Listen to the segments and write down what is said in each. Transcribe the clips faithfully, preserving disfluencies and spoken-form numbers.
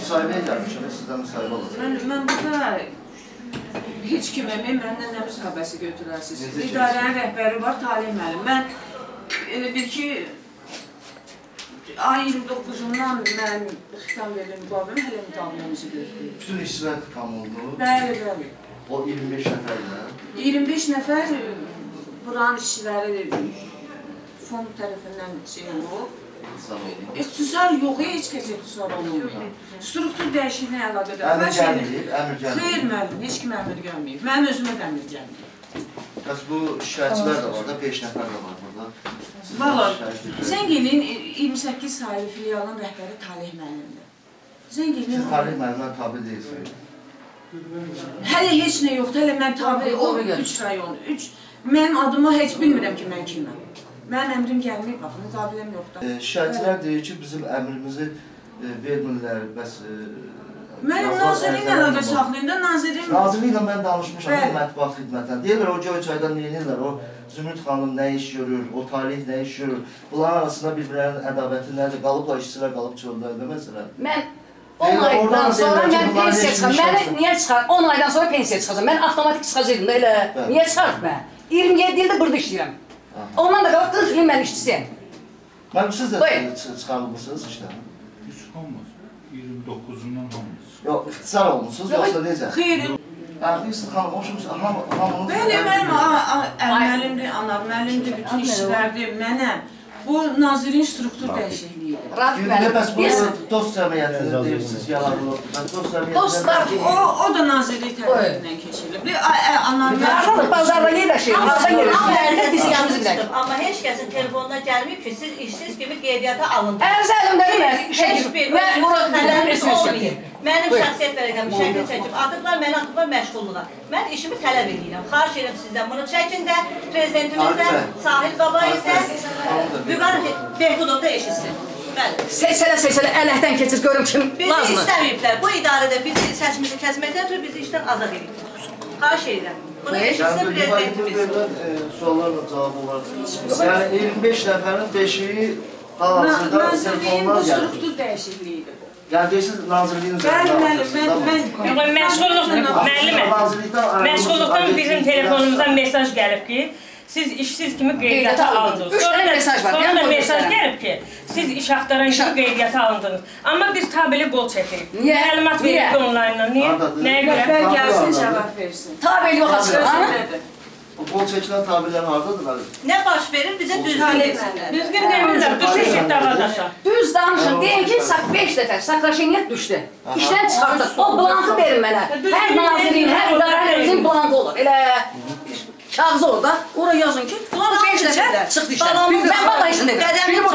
müsahibəyə gəlmişəm, sizdən müsahibə olacaq. Mən burada heç kimə, məndən nə müsahibəsi götürərsiniz. İdarənin rəhbəri var, Talih müəllim. Mən elə bir ki, ay iyirmi doqquzundan mən xitam verim müqaviləmi, hələ müqaviləmizi gözləyir. Bütün işçilər xitam oldu. Bəli, bəli. O iyirmi beş nəfərlə? iyirmi beş nəfər buranın işçiləri fond tərəfindən şey olub. İxtisar yox, heç kəs ixtisar olmuyor. Struktur dəyişikliyə əlaqədar. Əmr gəlməyib, əmr gəlməyib. Xeyr müəllim, heç kim əmr gəlməyib. Mənim özümə də əmr gəlməyib. Bəs bu şikayətçilər də var da, beş nəfər də var burada. Valla, Zəngilin iyirmi səkkiz sayılı filialın rəhbəri Talih müəllimdir. Zəngilin... Siz Talih müəllimdən tabi deyilsiniz. Hələ heç nə yoxdur, hələ mən tabi o üç rayon, üç... Mənim adımı heç bilmirəm ki, mən kiməm. Mənim əmrim gəlməyib, bax, müqabiləm yoxdur. Şikayətçilər deyir ki, bizim əmrimizi vermirlər, bəs... Mənim Nazirliyin əlaqə saxlayında, Nazirliyin... Nazirliklə mən danışmışam, mətbuat xidmətlə. Deyirlər, o Göyçayda neyinirlər, o Zümrüd xanım nə iş görür, o Talih nə iş görür. Bunların arasında bir-birlərinin ədabəti nədir? Qalıbla işçilər qalıb çöldə, deməsələr. Mən on aydan sonra mən pensiya çıxacam. Məni niyə çıxar? on aydan sonra pensiya çıxacam. Mən avtomatik çıxacaqdım da elə. Niyə çıxart mən? iyirmi yeddi ildə burada işləyirəm. Ondan da qalıb qırx il mən işçisiyəm. Mənim siz də çıxarılmışsınız işdən? Heç olmaz. iyirmi doqquzundan olmaz. Yox, ixtisar olmuşsunuz, yoxsa necə? Xeyr. Deyirsin, xanım, hoşumuz, hamınız... Bəli, mənim müəllimdir, anar müəllimdir, bütün işçilərdir, mənəm. Bu Nazirin struktur dəyişikliyidir. Rafiq müəllim, biz... Dost cəmiyyətini deyirsiniz, yalanlı. Dostlar, o da Nazirlik tərəfindən keçirilir. Anar müəllim... Bazarda yerləşir, bazarda yerləşir. Amma heç kəsin telefonuna gəlməyib ki, siz işsiz kimi qeydiyyata alındınız. Ərzə əlimdə heç bir xələriniz olmayıb. Mənim şəxsiyyət vərəqəm şəkil çəkib atıblar, məni atıblar məşğulluğa. Mən işimi tələb edirəm. Xahiş edirəm sizdən bunu çəkin də, prezidentimizdən, Sahil Babayevdən, Vüqar Behbudov da eşitsin. Seçələ-seçələ ələkdən keçir, görüm kim lazımdır. Bizi istəməyiblər. Bu idarədə bizi səsimizi kəsməkdən ötürü bizi işdən azad ediblər. Xahiş edirəm. Bunu eşitsin prezidentimiz. Suallarla cavab olar. Yəni iyirmi beş nəfərin beşi hal-hazırda telefonlar gəlir. Nazirliyin bu struktur dəyişikliyidir. Yəni deyirsiniz, Nazirliyin üzərində mən... Məşğulluqdan, müəllimə, məşğulluqdan bizim telefonumuza mesaj gəlib ki, siz işsiz kimi qeydiyyata alındınız. Sonra da mesaj gəlib ki, siz iş axtaran kimi qeydiyyata alındınız. Amma biz tabeli qol çəkirik. Məlumat verildi onlarla. Nəyə görə? Rəhbər gəlsin, cavab versin. Tabel yox açıq. O qol çəkilən tabirlər haradadır? Nə baş verir, bizə düzgün desinlər. Düzgün demirlər, düşüşük davadaşa. Düz danışın, deyin ki, beş dəfər sakraşeniyyət düşdü. İşdən çıxartdı. O blankı verin mənə. Hər nazirin, hər idarənin blankı olur. Elə kağızı orada, oraya yazın ki, beş dəfər çıxdı işdən. Mən bala işin dedim. Bala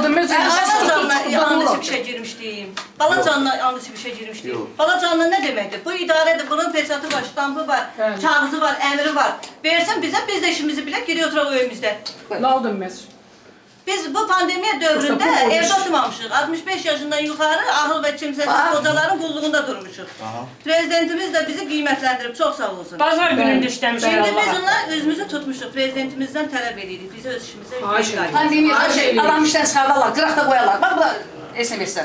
canına yanlış bir şey girmişdim. Bala canına yanlış bir şey girmişdim. Bala canına nə deməkdir? Bu idarədir, bunun pesatı var, ştampı var, kağızı var, əmri var. Versin bizə, biz də işimizi bilək, geri oturaq öyümüzdə. Nə aldın mesaj? Biz bu pandemiya dövründə evdə oturmamışıq. altmış beş yaşından yuxarı ağıl və kimsəsiz qocaların qulluğunda durmuşuq. Prezidentimiz də bizi qiymətləndirib, çox sağ olsun. Bazar günündə işləmişik. Şimdi biz onunla özümüzü tutmuşuq. Prezidentimizdən tələb edirik. Bizi öz işimizə yükləyirik. Pandemiya adam işdən çıxardarlar, qıraq da qoyarlar. Bax, bu da S M S-lər.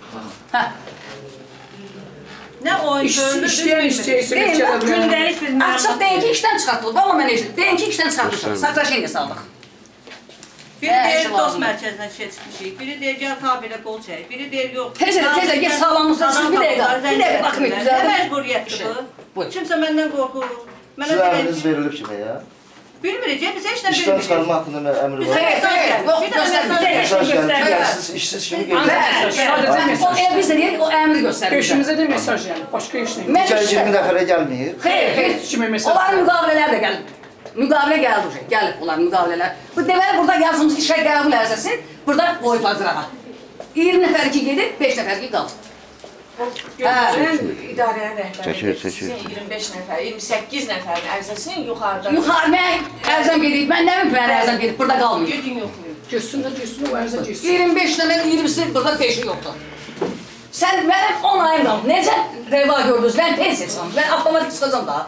Nə oyun İşləyən işçəyisi bir kərə gündəlik biz açıq deyin ki, işdən çıxartdıq. Valla mən eşit. Deyin ki, işdən çıxartmışıq. Sakraşeniyə saldıq. Biri deyir, dost mərkəzinə işə çıxmışıq. Biri deyir, gəl tabilə qol çək. Biri deyir, yox. Tezə, tezə, get sağlamlıqda çıxın, bir dəqiqə. Bir dəqiqə, baxım et, güzəldir. Nə məcburiyyətdir bu? Kimsə məndən qorxur. Sizə əmriniz verilib kimə ya? Bilmirik, biz heç nə bilmirik. İşdən çıxarma haqqında əmr var. Xeyr, xeyr, yox, göstərmir. Mesaj gəlir, siz işsiz kimi qeydiyyat. O ev bizə deyir, o əmri göstərir. Beşimizə də mesaj gəlir, başqa iş nə? iyirmi nəfərə gəlməyir. Xeyr, xeyr, kimi mesaj. onların müqavilələr də gəlib. Müqavilə gəldi, gəlib onlar müqavilələr. Bu deməli, burada yazılmış işə qəbul ərzəsi, burada qoyublar zırağa. iyirmi nəfər ki gedib, beş nəfər ki qalıb. Görürsən, idarəyə rəhbəri sizin iyirmi beş nəfər, iyirmi səkkiz nəfərin ərzəsin yuxarıda. Yuxarı, mən ərzəm gedib, mən nə bilib mən ərzəm gedib, burada qalmayıb. Gedin yoxlayın. Görsün də görsün, o ərzə görsün. iyirmi beş nəfər, iyirmisi burada beşi yoxdur. Sən mənim on ayım qalıb, necə reva gördünüz, mən pensiya çıxam, mən avtomatik çıxacam da.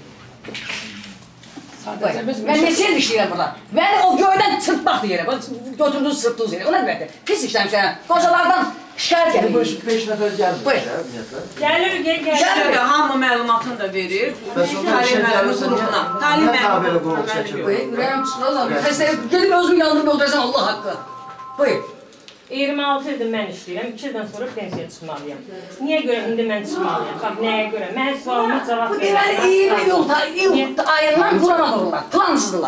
Mən neçə il işləyirəm burada. Məni o göydən çırpmaq deyirəm, götürdünüz, çırpdınız yerə, o nə deməkdir? Pis işləmişəm, qocalardan Şikayət Bu gəlir. beş nəfər gəlmir. Buyur. Ümumiyyətlə. Gəlir, gəl, gəl. Gəlir, hamı məlumatını da verir. Bəs onda işə Talim müəllimi gəlirsə, qrupuna. niyə- Talim niyə tabeli qrup müəllimi çəkir? yox. Buyur, ürəyim çıxır. Xəstə gedib özümü yandırıb öldürəcəm Allah haqqı. Buyur. iyirmi altı ildir mən işləyirəm, iki ildən sonra pensiya çıxmalıyam. Niyə görə indi mən çıxmalıyam? Bax, nəyə görə? Mən sualıma cavab Bu deməli iyirmi iyul ayından Qurana dururlar, plansızdılar.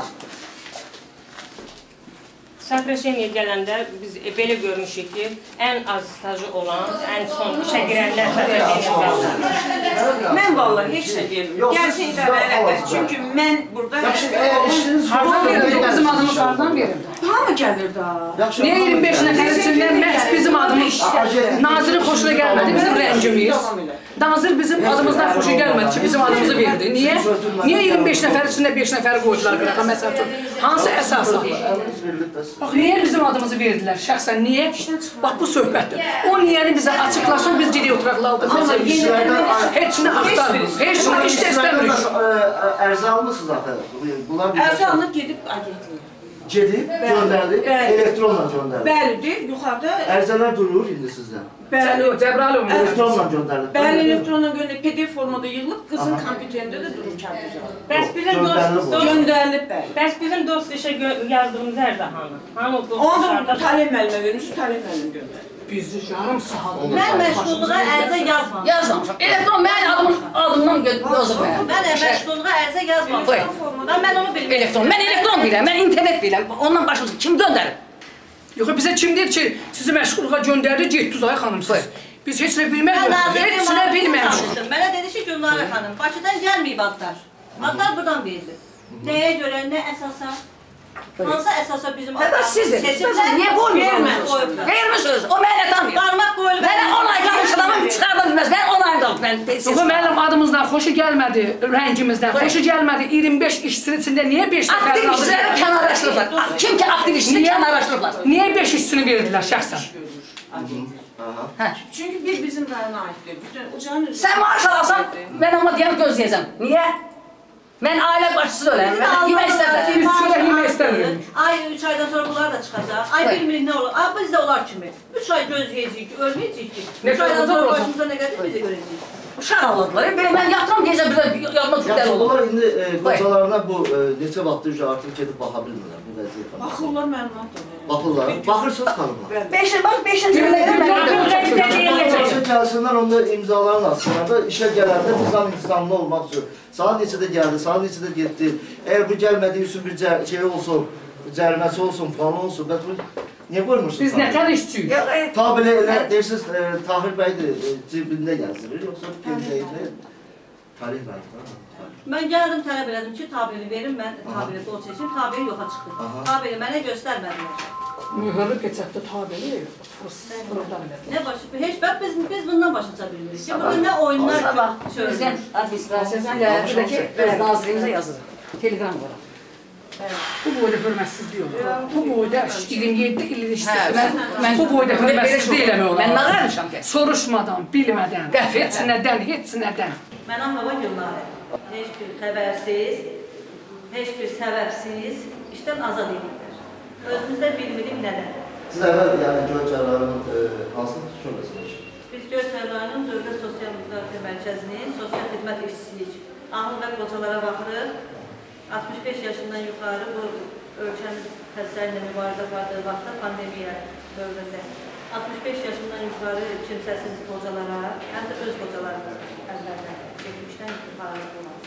Soкращение gələndə biz belə görmüşük ki, ən az stajı olan, ən son işə girənlər soкращение alır. Mən vallahi heç nə deyirəm. Gəlsin idarə rəhbər. Çünki mən burada Yaxşı, əgər işiniz Hardan verildi? yoxdur, Bizim adımız hardan verildi? hamı gəlir da. Yaxşı, Niye yirmi beş nəfər içindən məhz bizim adımız Nazirin xoşuna gəlmədi, bizim rəngimiz. Nazir bizim adımızdan xoşu gəlmədi ki, bizim adımızı verdi. Niyə? Niyə iyirmi beş nəfər içində beş nəfəri qoydular qırağa, məsəl üçün? Hansı əsasla? Əmriniz verilib bəs. Bax, niyə bizim adımızı verdilər şəxsən, niyə? Bax, bu söhbətdir. O niyəni bizə açıqlasın, biz gidiyor oturaqlarda. Heç nə axtarmırıq, heç nə işdə istəmirik. Ərzə almısınız axı? Bunlar bir Ərzə alınıb gedib agentliyə. Gedib, göndərilib, Bəli. elektronla göndərilib. Bəlidir, yuxarıda Ərzələr durur indi sizdə. Bəli, o Cəbralov. Elektronla göndərilib. bəli elektronla göndərilib, P D F formada yığılıb, qızın kompüterində də durur kərpüzə. Bəs bizim Göndərilib dost, o. dost, Göndərilib bəli. bəs bizim dost işə gö- yazdığımız ərdə hanı? Hanı o dost Onu da işlərdə? Talim müəllimə vermiş, Talim müəllim göndərir. Bizi yarım saat. Mən məşğulluğa ərizə yazmamışam. Yazmamışam. Elektron mənim adımın adımdan yazıb mənə. Mən məşğulluğa ərizə yazmamışam. Buyur. Mən onu bilmirəm. Elektron, mən elektron bilirəm, mən internet bilirəm. Ondan başımıza kim göndərib? Yox, bizə kim deyir ki, sizi məşğulluğa göndərdi, getdiniz ay xanım siz. Biz heç nə bilmədik, heç nə bilməmişik. Mənə dedi ki, Gülnarə xanım, Bakıdan gəlməyib adlar. Adlar buradan verilir. Nəyə görə, nə əsasa? Hansı əsasa bizim Hətta siz de, niyə qoymuyorsunuz? Vermişsiniz, o mənə tanıyır. Qarmaq qoyulub. Mənə on ay qalmış adamı çıxardan bilməz, mən on ay qalıb, mən Yox, mənim adımızdan xoşu gəlmədi, rəngimizdən xoşu gəlmədi. iyirmi beş işçinin içində niyə beş nəfər Aktiv işçiləri kənarlaşdırıblar. Kim ki aktiv işçini kənarlaşdırıblar? Niyə beş işçini verdilər şəxsən? Çünki bir bizim rayona aiddir. Bütün ucanın Sən maaş alasan, mən amma deyəm gözləyəcəm. Niyə? Mən ailə başçısı öyləyəm, mən yemək istəmirəm. Biz çörək yemək istəmirik. Ay üç aydan sonra bunlar da çıxacaq. Ay bilmirik nə olur. Ay biz də onlar kimi. üç ay gözləyəcəyik ki, ölməyəcəyik ki. üç aydan sonra başımıza nə gəlir biz də görəcəyik. Uşaq alırdılar. Belə mən yatıram gecə bir yadıma düşdülər Yaxşı, olur. onlar indi e, qocalarına bu e, neçə vaxtdır artıq gedib baxa bilmirlər bu vəziyyətə. baxırlar məlumat da verir. Baxırlar, baxırsınız xanımlar. Beş il bax, beşinci ildə Olsa gəlsinlər, onda imzaların aslında da işə gələndə nizam intizamlı olmaq üçün. Saat neçədə gəldi, saat neçədə getdi. Əgər bu gəlmədiyi üçün bir cə şey olsun, cəriməsi olsun, falan olsun. Bəs bu niyə qoymursunuz? Biz nətər işçiyik? Ta belə elə deyirsiniz, e, Tahir bəy də e, cibində gəzirir, yoxsa kimdəydi? Tarih bəy. Mən gəldim, tələb elədim ki, tabiri verin, mən tabiri qol çəkim, tabiri yoxa çıxdı. Tabiri mənə göstərmədilər. Mühürlü keçətdə tabeli, fırından elədim. Nə başı, heç bək biz, biz bundan başıca bilmirik ki, burada nə oyunlar Sabah çörülür. prezident administrasiyasından ilə buradakı nazirimizə yazırıq. Telegram var. Bu boyda hörmətsizlik olur. Bu boyda iyirmi yeddi illik işçisi. Mən- Mən bu boyda hörmətsizlik eləmək olar. Mən nə qarmışam ki? Soruşmadan, bilmədən, Qəfil. heç nədən, heç nədən. Mənə hava Gülnarə. Heç bir xəbərsiz, heç bir səbəbsiz işdən azad edirlər. Özümüzdə bilmirik nədən. Siz əvvəl yəni Göyçayların e, hansı şöbəsində işləyirsiniz? Biz Göyçay rayonunun Dövlət Sosial Müdafiə Mərkəzinin sosial xidmət işçisiyik. Ağıl və qocalara baxırıq. altmış beş yaşından yuxarı bu ölkəmiz xəstəliklə mübarizə apardığı vaxtda pandemiya dövründə altmış beş yaşından yuxarı kimsəsiz qocalara, həm də öz qocalarımız əvvəldən çəkmişdən yuxarı olan.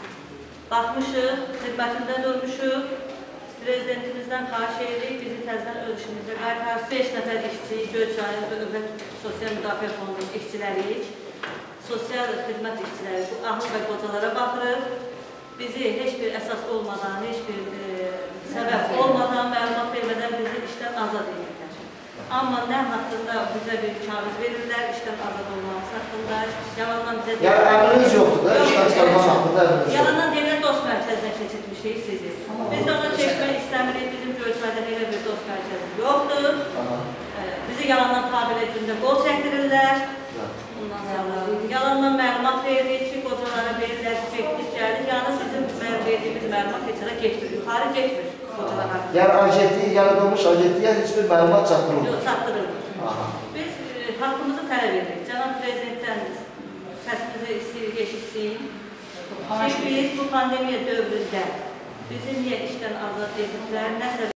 Baxmışıq, xidmətində durmuşuq. Prezidentimizdən xahiş edirik, bizi təzdən öz işimizə qaytarsın. beş nəfər işçi, Göyçayın Dövlət Sosial Müdafiə Fondunun işçiləriyik. Sosial xidmət işçiləri, bu ahıl və qocalara baxırıq. Bizi heç bir əsas olmadan, heç bir e, səbəb olmadan, məlumat vermədən bizi işdən azad edirlər. Amma nə haqqında bizə bir kağız verirlər, işdən azad olmamız haqqında, yalandan bizə deyirlər. Yəni əmriniz yoxdur da, işdən çıxarmaq haqqında əmriniz yoxdur. Yalandan deyirlər, dost mərkəzinə keçirtmişik sizi. Biz də ona çəkmək istəmirik, bizim Göyçayda elə bir dost mərkəzi yoxdur. E, bizi yalandan tabir edildə qol çəkdirirlər. Ondan sonra yalandan məlumat veririk ki, qocalara verirlər, getdik, gəldik. Yəni bizim verdiyimiz məlumat heç yerə getmir, yuxarı getmir qocalara. Yəni agentliyi, yaradılmış agentliyə heç bir məlumat çatdırılmır. Yox, çatdırılmır. Biz e, hakkımızı tələb edirik. Cənab Prezidentdən səsimizi istəyirik, eşitsin. Çünki biz bu pandemiya dövründə bizi niyə işdən azad ediblər, nəsə